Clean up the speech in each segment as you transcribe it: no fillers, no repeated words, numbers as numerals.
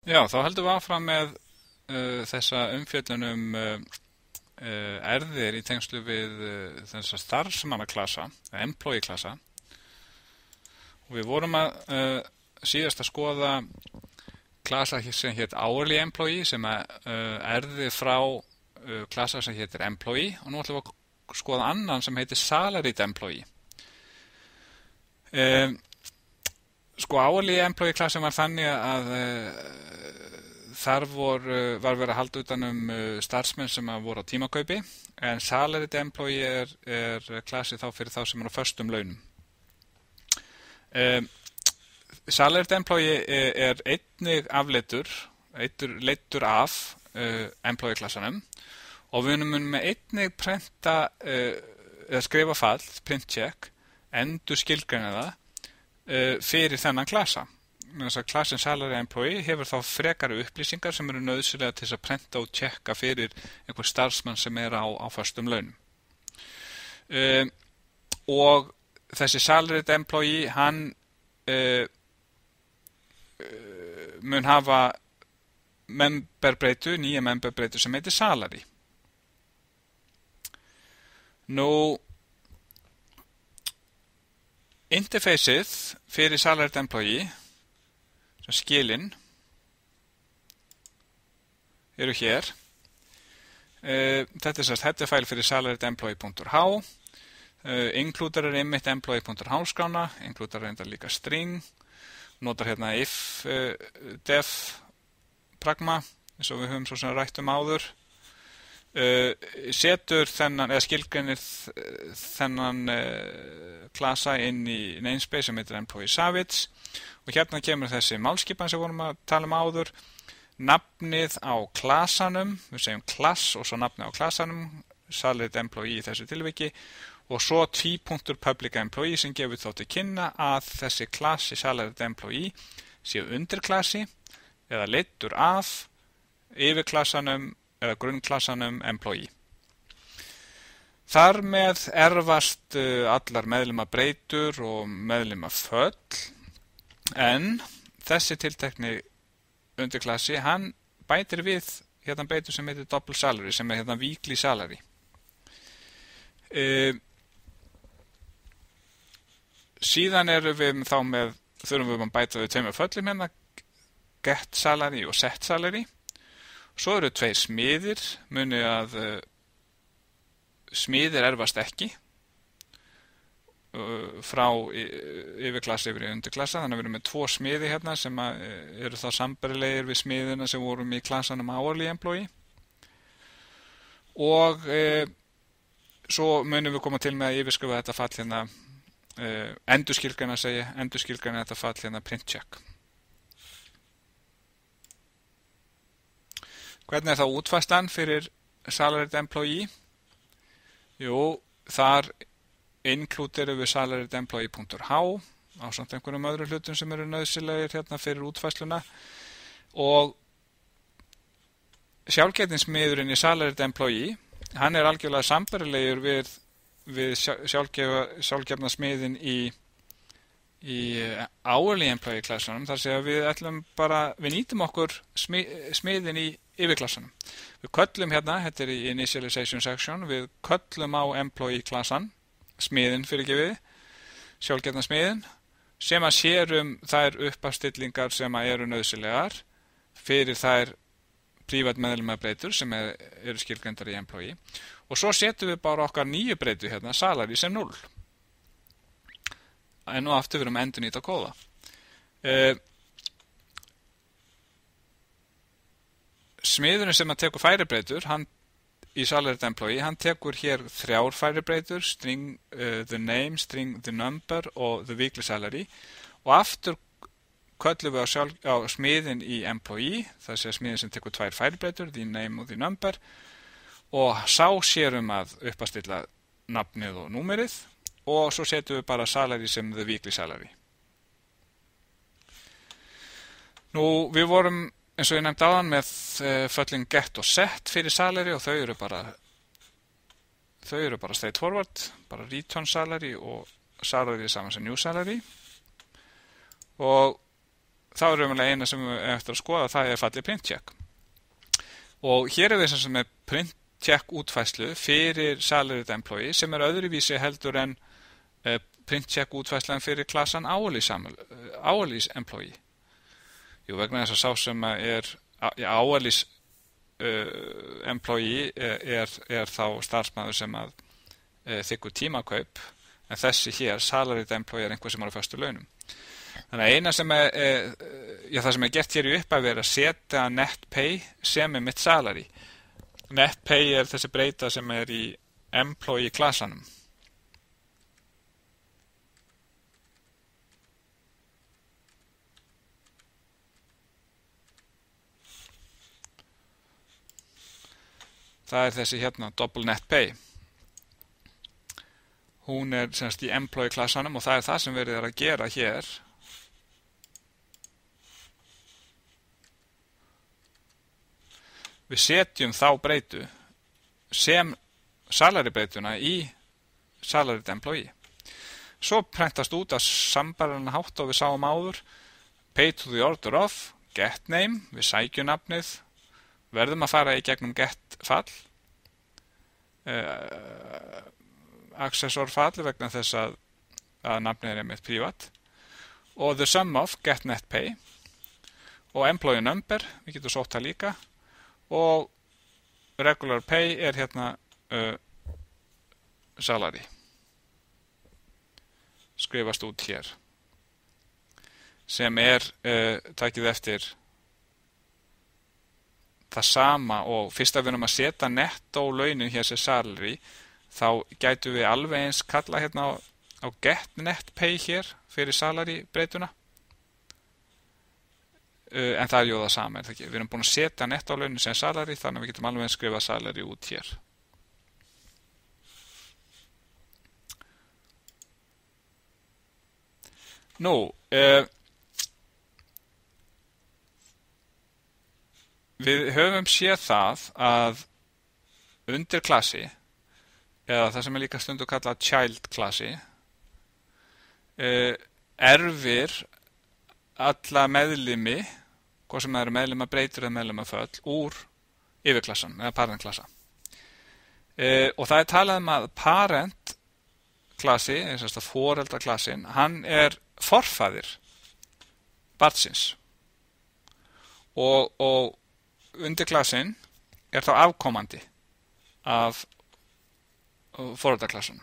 Já, þá heldum við áfram með þessa umfjöllun erfðir í tengslu við þessa starfsmannaklasa, employee klasa. Og við vorum síðast að skoða klasa sem hétt hourly employee sem erfði frá klasa sem héttir employee, og nú ætlum við að skoða annan sem heitir salaried employee. Hourly employee klasin var þannig að þar var verið að halda utan starfsmenn sem voru á tímakaupi, en salaried employee er klasið þá fyrir þá sem á föstum launum. Salaried employee er einnig leiddur af employee klasanum, og við munum með einnig prenta eða skrifa fall, print check, endur skilgreina það fyrir þennan klasa. Klasin salaried employee hefur þá frekari upplýsingar sem eru nauðsynlega til að prenta og tjekka fyrir einhver starfsmann sem er á föstum launum. Og þessi salaried employee, hann mun hafa nýja memberbreytu sem heitir salary. Nú, interfaceið fyrir salaried employee, skilin, eru hér. Þetta er header-fæl fyrir salariedemployee.h. Includerar einmitt employee.h skrána, includerar enda líka string, notar hérna if def pragma, eins og við höfum svo sem rætt áður. Setur þennan, eða skilgreinir þennan klasa inn í namespace sem heitir employee savage, og hérna kemur þessi málskipan sem vorum að tala áður, nafnið á klasanum, við segjum class og svo nafnið á klasanum, salaried employee í þessu tilviki, og svo public employee sem gefur þá til kynna að þessi klassi salaried employee séu undirklasi eða leiddur af yfirklasanum eða grunnklasanum employee. Þar með erfast allar meðlimabreytur og meðlimaföll, en þessi tiltekni undirklasi, hann bætir við hérna breytu sem heitir double salary, sem er hérna weekly salary. Síðan þurfum við að bæta við tveimur föllum hérna, get salary og set salary. Svo eru tveir smiðir, muni að smiðir erfast ekki frá yfirklassa yfir í undirklassa, þannig að við erum með tvo smiði hérna sem eru þá sambærilegir við smiðina sem vorum í klassanum hourly employee. Og svo munum við koma til með að yfirskrifa þetta fall hérna, endurskilgreina þetta fall hérna print check. Hvernig er þá útfærslan fyrir salaried employee? Jú, þar includerum við salariedemployee.h ásamt einhverjum öðrum hlutum sem eru nauðsynlegir hérna fyrir útfærsluna, og sjálfgetningsmiðurinn í salaried employee, hann er algjörlega sambærilegur við sjálfgefna smiðin í hourly employee klassanum, þar sé að við nýtum okkur smiðin í yfirklassanum. Við köllum hérna, þetta er í initialization section, við köllum á employee klassan, smiðin sjálfgefna smiðin, sem að sérum þær uppafstillingar sem eru nauðsynlegar fyrir þær prívat meðlimabreytur sem eru skilgreindar í employee, og svo setjum við bara okkar nýju breytu hérna, salary sem 0. En nú aftur við erum endurnýta kóða. Smiðurinn sem að tekur færibreytur, hann í salaried employee, hann tekur hér 3 færibreytur, string the name, string the number og the weekly salary, og aftur köllum við á smiðin í employee, það sé smiðin sem tekur 2 færibreytur, the name og the number, og sá sérum að uppastilla nafnið og númerið, og svo setjum við bara salary sem the weekly salary. Nú, við vorum eins og ég nefndi áðan með föllin get og set fyrir salary, og þau eru bara straightforward, bara return salary og salary saman sem new salary, og þá raunverulega eina sem við eftir að skoða, það fallið print check. Og hér við sem með print check útfæslu fyrir salaried employee sem öðruvísi heldur en print check útfæslan fyrir klassan hourly employee. Jú, vegna þess að sá sem hourly employee þá starfsmaður sem þiggur tímakaup, en þessi hér, salaried employee, einhver sem á föstu launum. Þannig að eina sem það sem gert hér í upphafi að setja net pay sem mitt salary. Net pay þessi breyta sem í employee klassanum. Það þessi hérna, double net pay. Hún semst í employee klassanum og það það sem verið að gera hér. Við setjum þá breytu sem salary breytuna í salaried employee. Svo prentast út að sambarðan hátt og við sáum áður pay to the order of, get name, við sækjum nafnið, verðum að fara í gegnum get fall, accessor fall vegna þess að nafnið einmitt privat, og the sum of, get net pay, og employee number, við getum sótt það líka, og regular pay hérna salary. Skrifast út hér. Sem takið eftir það sama og fyrst að við erum að setja netto launin hér sem salary, þá gætu við alveg eins kalla hérna á get net pay hér fyrir salary breytuna. En það jú það sama, það ekki? Við erum búin að setja netto launin sem salary, þannig að við getum alveg eins skrifa salary út hér. Nú, við höfum séð það að undir klassi, eða það sem líka stundu kallað child klassi, erfir alla meðlimi, hvað sem meðlima breytur eða meðlima föll, úr yfirklassan eða parentklassa. Og það talað að parent klassi, þess að foreldraklassin, hann forfaðir barnsins. Og undirklassin þá afkomandi af foreldraklassunum.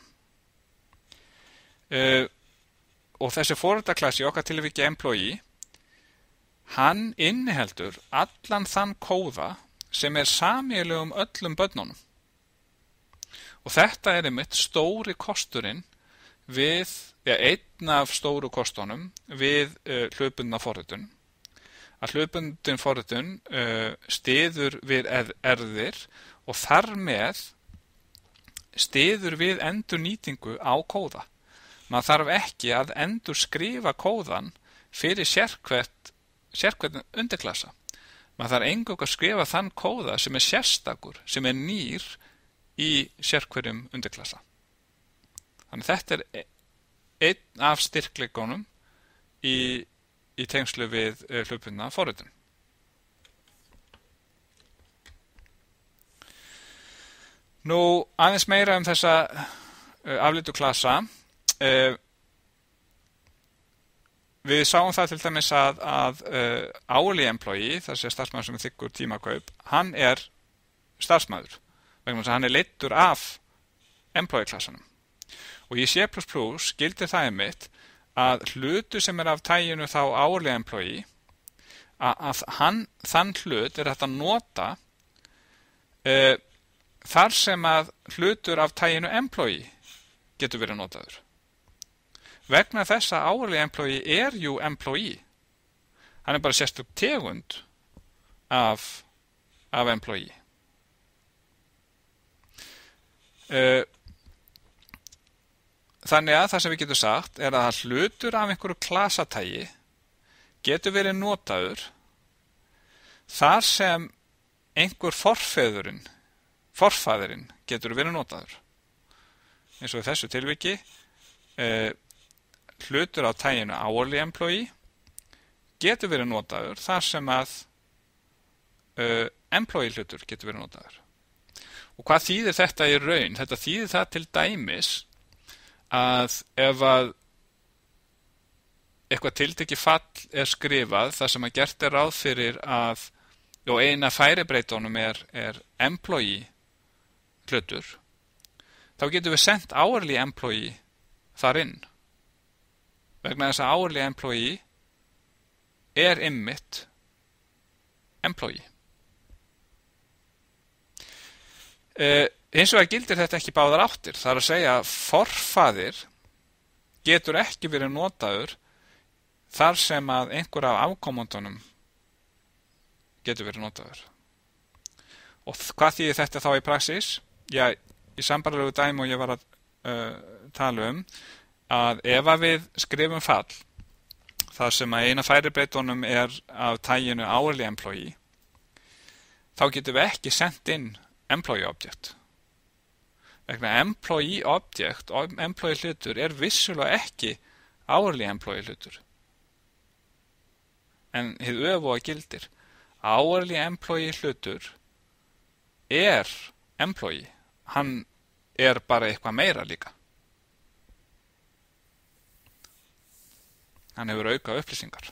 Og þessi foreldraklassi, okkar tilviki employee, hann inniheldur allan þann kóða sem sameiginlegur öllum börnunum. Og þetta einmitt stóri kosturinn við, einn af stóru kostunum við hlutbundna forritun. Að hlutbundin forritun styður við erfðir og þar með styður við endurnýtingu á kóða. Maður þarf ekki að endurskrifa kóðan fyrir sérhvern undirklassa. Maður þarf eingöngu að skrifa þann kóða sem sérstakur, sem nýr í sérhverjum undirklassa. Þannig þetta einn af styrkleikunum í tengslu við hlutbundna forritun. Nú, aðeins meira þessa afleitu klassa. Við sáum það til dæmis að hourly employee, þessi starfsmaður sem þiggur tímakaup, hann starfsmaður, vegna þess að hann leiddur af employee klassanum. Og í C++ gildir það einmitt að hlutu sem af taginu þá hourly employee, að þann hlut hægt að nota þar sem að hlutur af taginu employee getur verið notaður. Vegna þess að hourly employee jú employee. Hann bara sérstök tegund af employee. Þannig að það sem við getum sagt að hlutur af einhverju klasatægi getur verið notaður þar sem einhver forfaðurinn getur verið notaður. Eins og í þessu tilviki hlutur á tæginu hourly employee getur verið notaður þar sem að employee hlutur getur verið notaður. Og hvað þýðir þetta í raun? Þetta þýðir það til dæmis að ef að eitthvað tiltekið fall skrifað þar sem að gert ráð fyrir að og eina færibreytunum er employee hlutur, þá getum við sendt hourly employee þar inn. Vegna þess að hourly employee einmitt employee. Hins vegar gildir þetta ekki báðar áttir. Það að segja að forfaðir getur ekki verið notaður þar sem að einhver af afkomendunum getur verið notaður. Og hvað þýðir þetta þá í praxis? Já, í sambærilegu dæmi og ég var að tala að ef að við skrifum fall þar sem að eina færibreytunum af taginu hourly employee, þá getum við ekki sendt inn employee object. Vegna employee object og employee hlutur vissulega ekki hourly employee hlutur. En hið öfuga gildir. Hourly employee hlutur employee. Hann bara eitthvað meira líka. Hann hefur auka upplýsingar.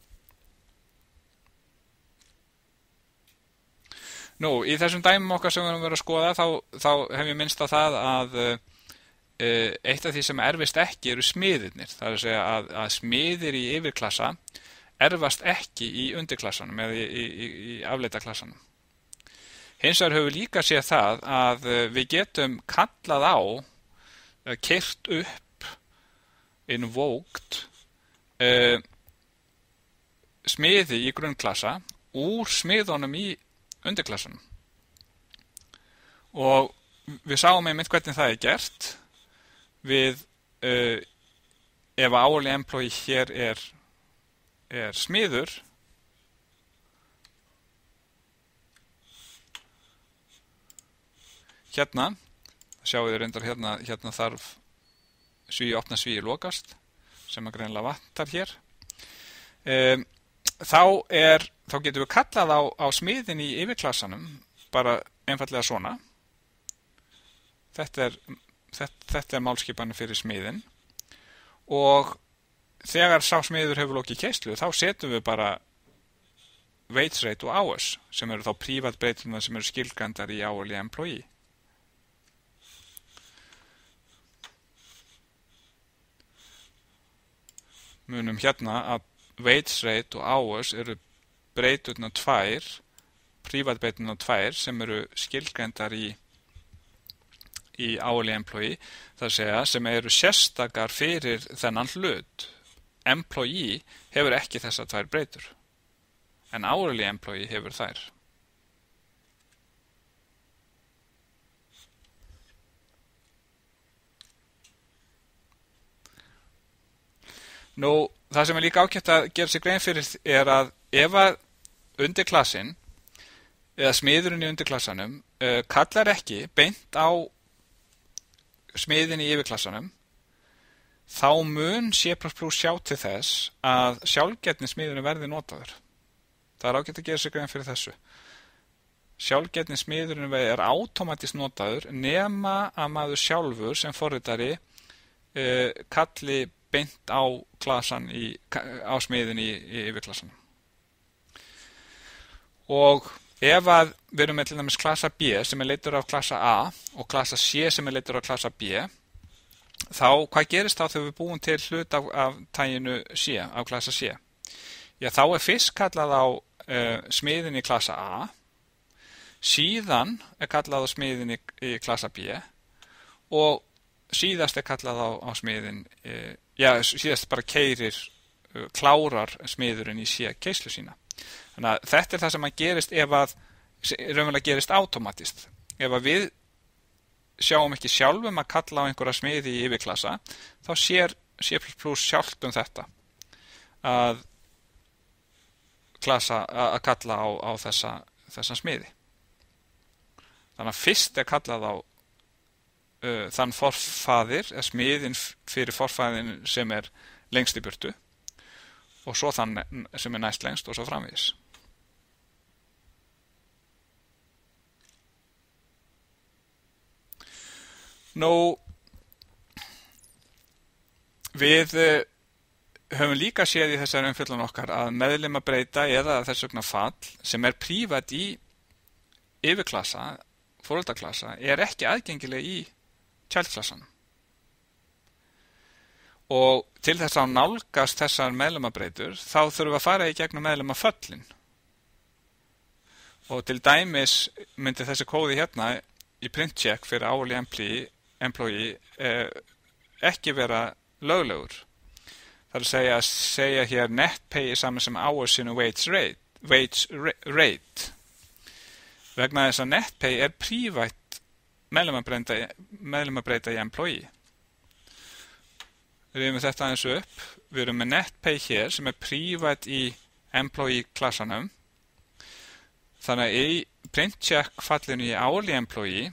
Nú, í þessum dæmum okkar sem við erum verið að skoða þá hef ég minnst á það að eitt af því sem erfist ekki eru smiðirnir. Það er að segja að smiðir í yfirklassa erfast ekki í undirklassanum eða í afleitaklassanum. Hins vegar höfum við líka séð það að við getum kallað á, keyrt upp, invoked, smiði í grunnklassa úr smiðunum í undirklassanum. Og við sáum einmitt hvernig það gert við ef hourly employee hér smiður, hérna, sjáum við reyndar hérna þarf opna svíi lokast sem að greinilega vantar hér. Þá getum við kallað á smiðin í yfirklassanum bara einfallega svona. Þetta málskipanir fyrir smiðin og þegar sá smiður hefur lokið keislu þá setjum við bara wage rate og hours sem eru þá prívatbreyturnar sem eru skilgreindar í hourly employee. Munum hérna að wage rate og hours eru breyturnar tvær, prívatbreyturnar tvær sem eru skilgreindar í hourly employee, það að segja sem eru sérstakar fyrir þennan hlut. Employee hefur ekki þessar tvær breytur, en hourly employee hefur þær. Nú, það sem líka ágætt að gera sig grein fyrir að ef að undirklassin eða smiðurinn í undirklassanum kallar ekki beint á smiðin í yfirklassanum, þá mun C++ sjá til þess að sjálfgetni smiðurinn verði notaður. Það ágætt að gera sig grein fyrir þessu. Sjálfgetni smiðurinn átómatist notaður nema að maður sjálfur sem forritari kalli beint á smiðin í yfirklassanum. Og ef að við erum með til dæmis klassa B sem leiddur af klassa A og klassa C sem leiddur af klassa B, þá hvað gerist þá þegar við búum til hlut af taginu C, af klassa C? Já, þá fyrst kallað á smiðin í klassa A, síðan kallað á smiðin í klassa B og síðast kallað á smiðin, síðast bara klárar smiðurinn í C keislu sína. Þannig að þetta það sem að gerist ef að raunverulega gerist átómatist. Ef að við sjáum ekki sjálfum að kalla á einhverja smiði í yfirklassa, þá sér C++ sjálft þetta að kalla á þessa smiði. Þannig að fyrst kallað á þann forfaðir, smiðin fyrir forfaðin sem lengst í burtu og svo þann sem næst lengst og svo framvegis. Nú, við höfum líka séð í þessari umfjöllun okkar að meðlimabreyta eða þess vegna fall sem prívat í yfirklassa, foreldraklassa, ekki aðgengileg í childklassan. Og til þess að nálgast þessar meðlimabreytur þá þurfum við að fara í gegnum meðlimaföllin. Og til dæmis myndi þessi kóði hérna í print check fyrir hourly employee ekki vera löglegur. Það er að segja hér net pay saman sem hours in a wage rate. Vegna þess að net pay prívat meðlimabreyta í employee. Við erum þetta aðeins upp. Við erum með net pay hér sem prívat í employee klassanum. Þannig að í print check fallinu í hourly employee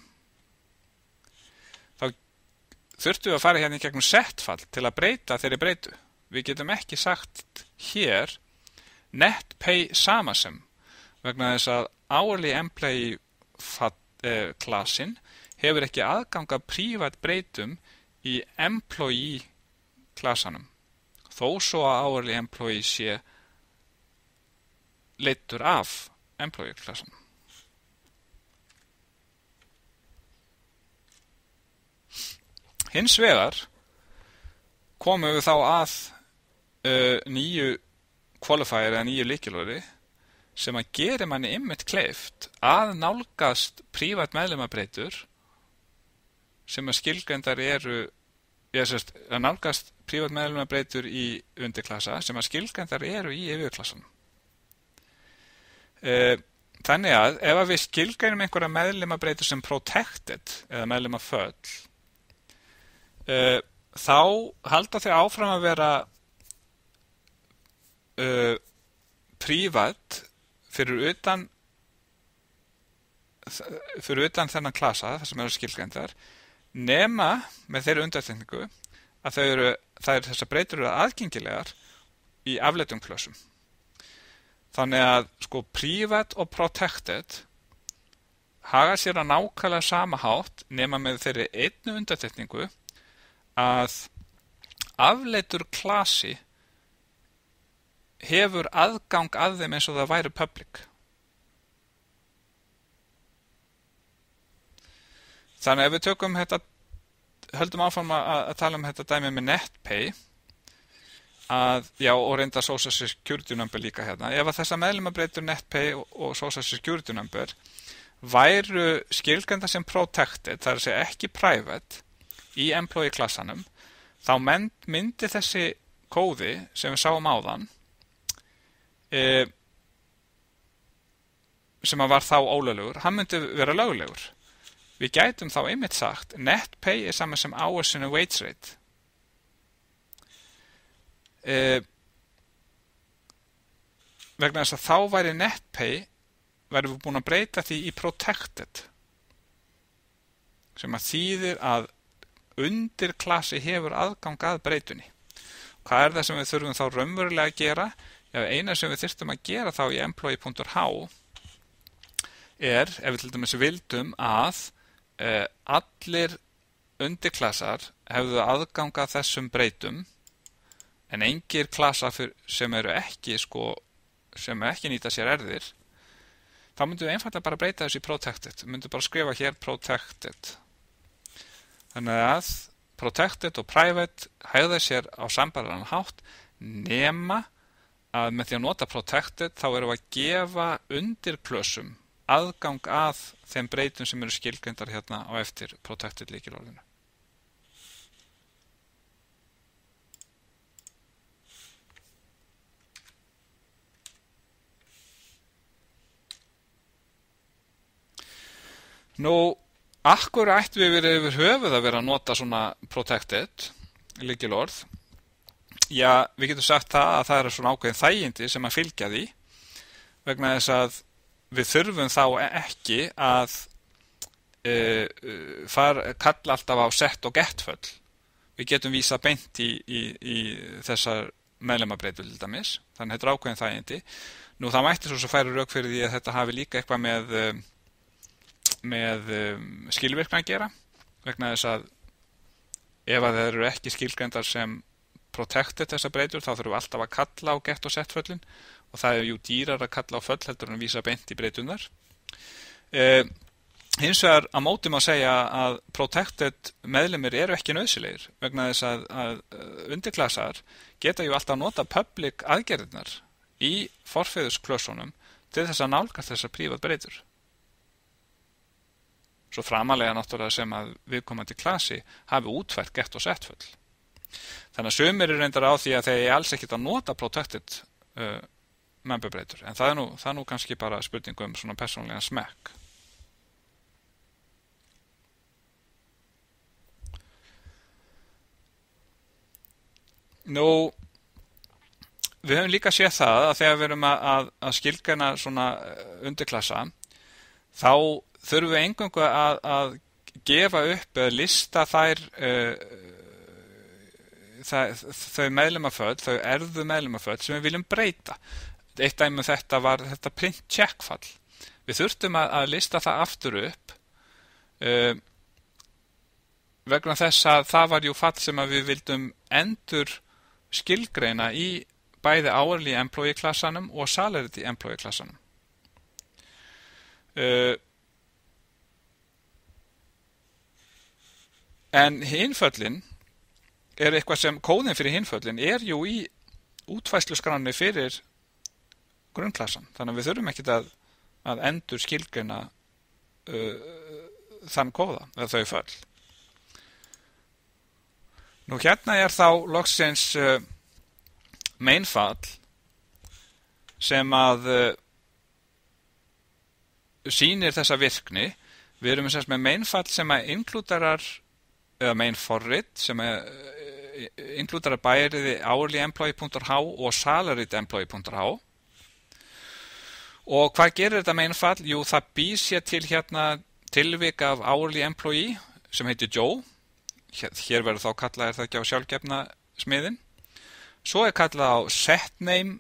þá þurftum við að fara hérna í gegnum set fall til að breyta þeirri breytu. Við getum ekki sagt hér net pay sama sem vegna þess að hourly employee klassin hefur ekki aðgang að prívat breytum í employee klassanum. Þó svo að hourly employee sé leiddur af employee klassanum. Hins vegar komum við þá að nýju qualifier eða nýju lykilorði sem að gera manni einmitt kleift að nálgast prívat meðlimabreytur sem að skilgreindar eru að nálgast prívat meðlimabreytur í undirklassa sem að skilgreindar eru í yfirklassan. Þannig að ef við skilgreinum einhverja meðlimabreytur sem protected eða meðlimaföll þá halda þau áfram að vera prívat fyrir utan þennan klassa, það sem eru skilgreindar, nema með þeirri undantekningu að þessar breytur eru aðgengilegar í afleiddum klössum. Þannig að prívat og protected haga sér að nákvæmlega sama hátt nema með þeirri einnu undantekningu að afleiddur klassi hefur aðgang að þeim eins og það væri public. Þannig að ef við tökum þetta, höldum áfram að tala um þetta dæmi með NetPay, og reynda Social Security Number líka hérna. Ef að þessa meðlimabreytur NetPay og Social Security Number væru skilgreinda sem protected, það er að segja ekki private, í employee klassanum, þá myndi þessi kóði sem við sáum áðan, sem að var þá ólöglegur, hann myndi vera löglegur. Við gætum þá einmitt sagt NetPay er saman sem hours in a wage rate. Vegna þess að þá væri NetPay væri við búin að breyta því í protected sem að þýðir að undirklassi hefur aðgang að breytunni. Hvað er það sem við þurfum þá raunverulega að gera? Eina sem við þyrftum að gera þá í employee.h ef við til dæmis vildum að allir undirklassar hefðu aðgang að þessum breytum en engir klassar sem ekki nýta sér erðir, þá myndum við einfaldlega bara breyta þessu í protected. Við myndum bara skrifa hér protected. Þannig að protected og private hegða sér á sambærilegan hátt nema að með því að nota protected þá erum við að gefa undirklössum aðgang að þeim breytum sem eru skilgreindar hérna á eftir protected lykilorðinu. Nú, akkur ættum við verið yfir höfuð að vera að nota svona protected lykilorð? Já, við getum sagt það að það eru svona ákveðin þægindi sem að fylgja því vegna þess að við þurfum þá ekki að kalla alltaf á set og get föll. Við getum vísa beint í þessar meðlimabreytur til dæmis, þannig þetta ákveðin þægindi. Nú það mætti svo færa rök fyrir því að þetta hafi líka eitthvað með skilvirkni að gera, vegna þess að ef að þeir eru ekki skilgreindar sem protected þessar breytur, þá þurfum við alltaf að kalla á get og set föllin, og það jú dýrar að kalla á föll heldur en að vísa beint í breytunar. Hins vegar á móti má segja að protected meðlimir eru ekki nauðsynlegir, vegna þess að undirklasar geta alltaf nota public aðgerðirnar í forfeðusklössunum til þess að nálgast þessar prívat breytur. Svo framalega náttúrulega sem að viðkomandi klasi hafi útfært get og set föll. Þannig að sumir eru reyndar á því að þeir alls ekkert að nota protected memberbreytur, en það er nú kannski bara spurning svona persónlegan smekk. Nú, við höfum líka séð það að þegar við erum að skilgreina svona undirklassa, þá þurfum við eingöngu að gefa upp eða lista þau meðlimaföll, þau erfðu meðlimaföll sem við viljum breyta. Eitt dæmi þetta var þetta print check fall. Við þurftum að lista það aftur upp vegna þess að það var fall sem að við vildum endur skilgreina í bæði hourly employee klassanum og salaried employee klassanum. En hinföllin er eitthvað sem kóðin fyrir hinföllin jú í útfærsluskránni fyrir grunnklassan. Þannig að við þurfum ekkert að endur skilgreina þann kóða eða þau föll. Nú hérna þá loksins meinfall sem að sýnir þessa virkni. Við erum með meinfall sem að inklúdarar eða meinforrit sem inklúdarar bæriði hourlyemployee.h og salaryemployee.h. Og hvað gerir þetta meinfall? Jú, það býr sér til hérna tilvik af hourly employee sem heitir Joe. Hér verður þá kallað það ekki á sjálfgefna smiðin. Svo kallað á setname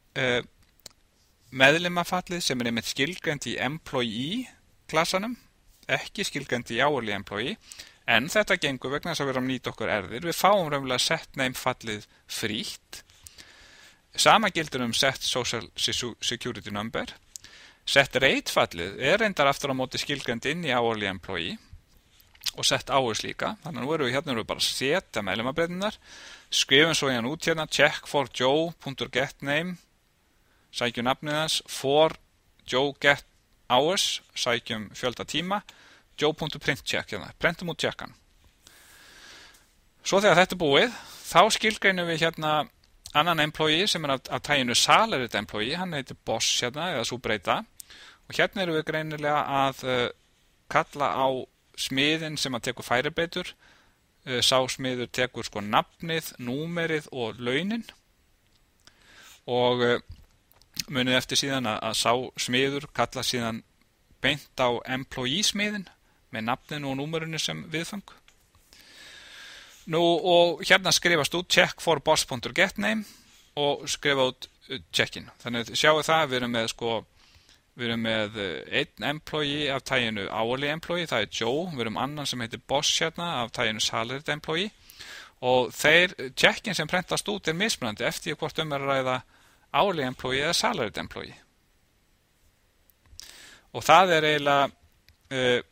meðlimafallið sem einmitt skilgreind í employee klassanum, ekki skilgreind í hourly employee, en þetta gengur vegna þess að við erum að nýta okkur erðir. Við fáum raunverulega setname fallið frítt. Sama gildur set social security number. Set rate fallið reyndar aftur á móti skilgreind inn í hourly employee og set hours líka. Þannig að nú erum við bara að setja meðlimabreyturnar, skrifum svo hérna út hérna check for joe.getName, sækjum nafnið hans, for Joe get hours, sækjum fjölda tíma, joe.printcheck hérna, prentum út checkan. Svo þegar þetta búið, þá skilgreinum við hérna annan employee sem af taginu salaried employee, hann heitir boss hérna eða svo breyta, og hérna erum við greinilega að kalla á smiðin sem að tekur færibreytur. Sá smiður tekur nafnið, númerið og launin, og munið eftir síðan að sá smiður kalla síðan beint á employee smiðin með nafninu og númerinu sem viðfang. Nú og hérna skrifast út check for boss.getName og skrifa út checkin. Þannig sjáu það, við erum með einn employee af taginu hourly employee, það Joe, við erum annan sem heitir boss hérna af taginu salaried employee, og checkin sem prentast út mismunandi eftir hvort að ræða hourly employee eða salaried employee. Og það eiginlega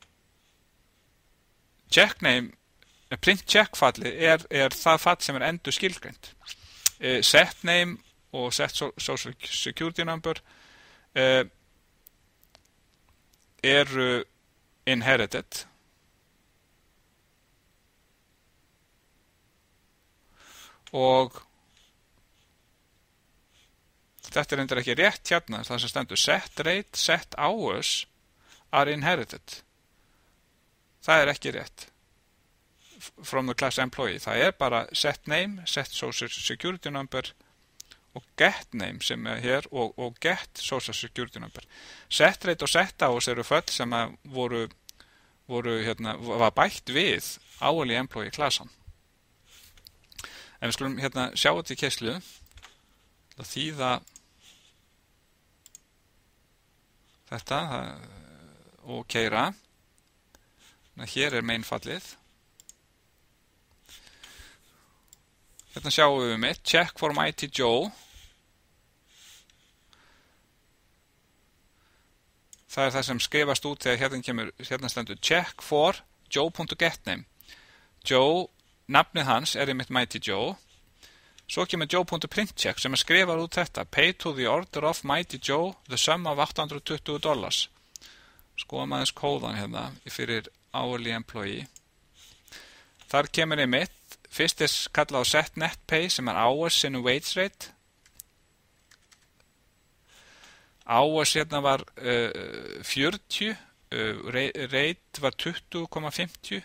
checkname, print check falli það fall sem endur skilgreind. Set name og set social security number eru inherited, og þetta reyndar ekki rétt hérna, það sem stendur set rate, set hours are inherited. Það ekki rétt from the class employee. Það bara set name, set social security number og get name sem hér og get social security number. Set rate og set hours eru föll sem voru hérna, var bætt við hourly employee klassan. En við skulum hérna sjá þetta í keislu að þýða þetta og keyra. Hér mainfallið. Hérna sjáum við mitt, check for Mighty Joe. Það það sem skrifast út þegar hérna stendur check for Joe.getName. Joe, nafnið hans einmitt Mighty Joe. Svo kemur Joe.printcheck sem skrifar út þetta. Pay to the order of Mighty Joe the sum of $820. Skoðum aðeins kóðan hérna fyrir hourly employee. Þar kemur einmitt. Fyrst kallað á set net pay sem hours in wage rate. Hours hérna var 40, rate var 20,50.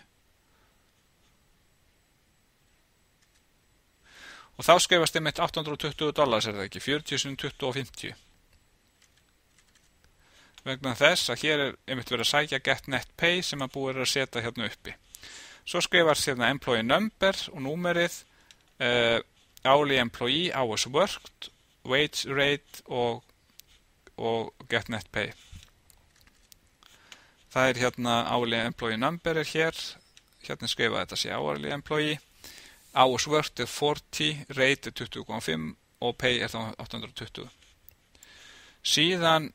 Og þá skrifast einmitt $820, það ekki, 40 sem 20,50. Vegna þess að hér einmitt verið að sækja get net pay sem búið að setja hérna uppi. Svo skrifast hérna employee number og númerið, hourly employee, hours worked, wage rate og get net pay. Það hérna hourly employee number hér, hérna skrifa þetta sé hourly employee, hours worked 40, rate 20,5 og pay þá 820. Síðan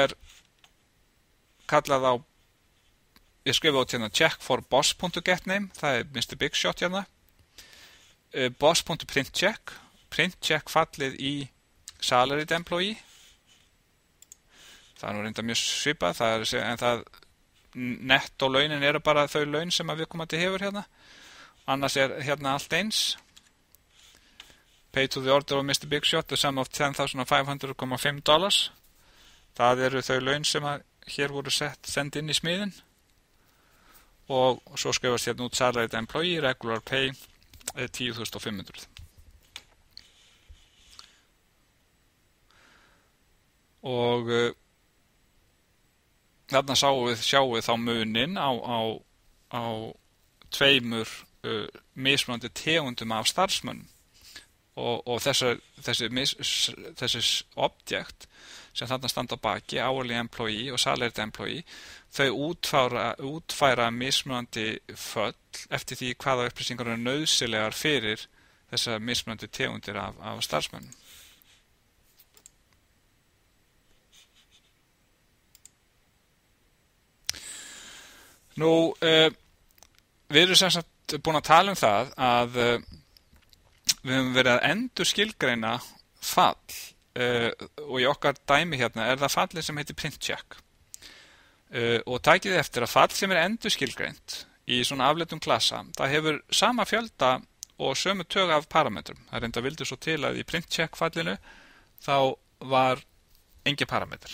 kallað á, ég skrifa át hérna check for boss.getName, það Mr. Big Shot hérna, boss.printcheck, printcheck fallið í salaried employee. Það nú reynda mjög svipað, en það netto launin bara þau laun sem við komandi hefur hérna. Annars hérna allt eins. Pay to the order of Mr. Big Shot, the sum of $10,500.5. Það þau laun sem hér voru send inn í smiðin. Og svo skrifast hérna út salaried employee, regular pay 10,500. Og þarna sjáum við þá munin á tveimur mismunandi tegundum af starfsmönnum og þessi objekt sem þarna standa á baki, hourly employee og salaried employee, þau útfæra mismunandi föll eftir því hvaða upplýsingar eru nauðsynlegar fyrir þessar mismunandi tegundir af starfsmönnum. Nú, við erum sem sagt búin að tala það að við höfum verið að endurskilgreina fall og í okkar dæmi hérna það fallið sem heitir printcheck. Og takið eftir að fall sem endurskilgreint í svona afleitum klassa, það hefur sama fjölda og sömu tög af parametrum. Það reynda vildi svo til að í printcheck fallinu þá var engin parametr.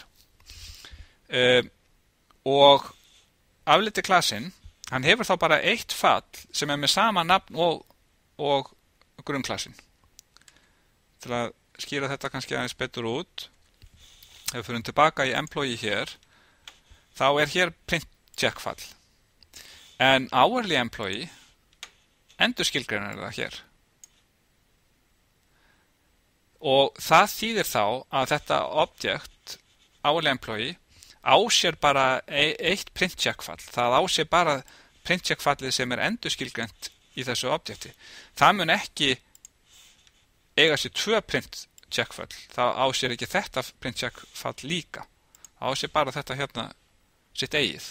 Og afleiti klassin, hann hefur þá bara eitt fall sem með sama nafn og grunnklassin. Til að skýra þetta kannski aðeins betur út, ef við fyrir tilbaka í employee hér, þá hér printcheck fall. En hourly employee endurskilgreinar það hér. Og það þýðir þá að þetta objekt, hourly employee, sér bara eitt printcheck-fall. Það sér bara printcheck-fallið sem endurskilgreint í þessu objekti. Það mun ekki eiga sér 2 printcheck-fall. Það sér ekki þetta printcheck-fall líka. Það sér bara þetta hérna sitt eigið.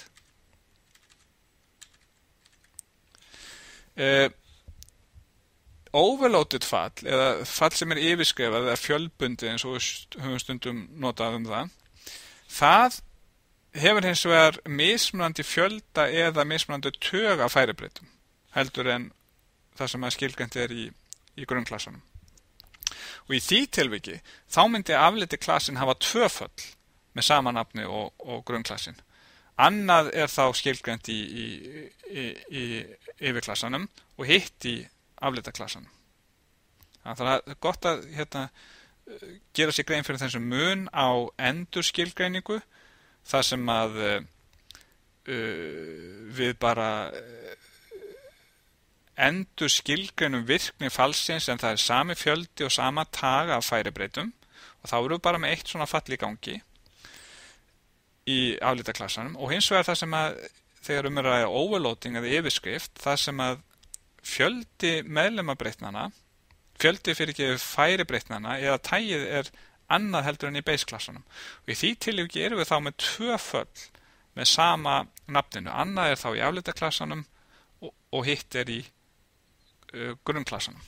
Overloaded fall, eða fall sem yfirskrifað eða fjölbundið eins og við höfum stundum notað það hefur hins vegar mismunandi fjölda eða mismunandi tög af færibreytum heldur en það sem skilgreint í grunnklassanum. Og í því tilviki þá myndi afleiti klassin hafa 2 föll með sama nafni og grunnklassin. Annað þá skilgreint í yfirklassanum og hitt í afleitaklassanum. Það er gott að gera sér grein fyrir þessum mun á endurskilgreiningu þar sem við bara endur skilgreinum virkni falsins en það sami fjöldi og sama tag af færibreytum og þá erum við bara með eitt svona fall í gangi í afleitaklassanum og hins vegar það sem að þegar er að overloading eða yfirskrift það sem að fjöldi meðlimabreytnana fjöldi fyrir ekki færibreytnana eða tagið annað heldur en í base-klassanum og í því tilviki erum við þá með 2 föll með sama nafninu, annað þá í afleitaklassanum og hitt í grunnklassanum.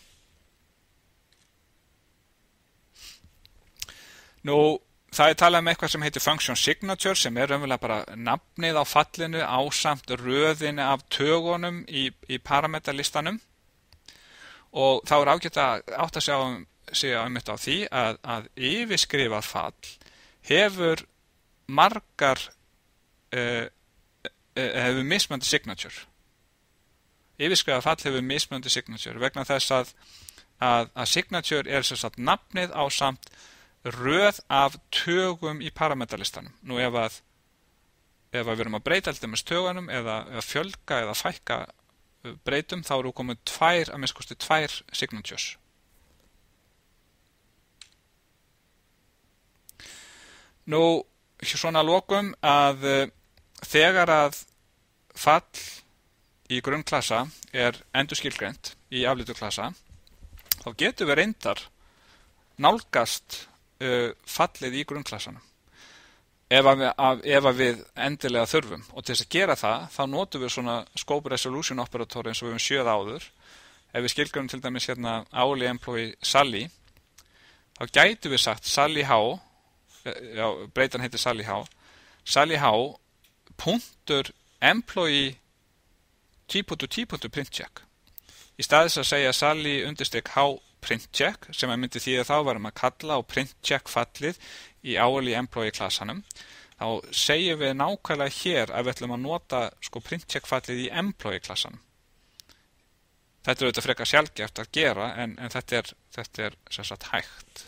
Nú, það talað eitthvað sem heitir function signature sem raunverulega bara nafnið á fallinu ásamt röðinu af tögunum í parametralistanum og þá ágætt að átta sig á því að yfirskrifað fall hefur margar hefur mismunandi signature. Yfirskrifað fall hefur mismunandi signature vegna þess að signature sem sagt nafnið ásamt röð af tögum í parametralistanum. Nú ef við erum að breyta alltaf með tögunum eða fjölga eða fækka breytum þá eru komið að minnsta kosti 2 signatures. Nú, svona að lokum að þegar að fall í grunnklassa endurskilgreint í afleiduklassa þá getum við reyndar nálgast fallið í grunnklassanum ef við endilega þurfum og til þess að gera það þá notum við svona scope resolution operator eins og við höfum séð áður ef við skilgreinum til dæmis hérna hourly employee Sally þá gætum við sagt Sally H breytan heitir Sally H punktur employee print check í staðis að segja Sally _ H print check sem að myndi því að þá varum að kalla á print check fallið í hourly employee klassanum þá segjum við nákvæmlega hér að við ætlum að nota print check fallið í employee klassanum. Þetta auðvitað frekar sjaldgæft að gera en þetta er sem sagt hægt.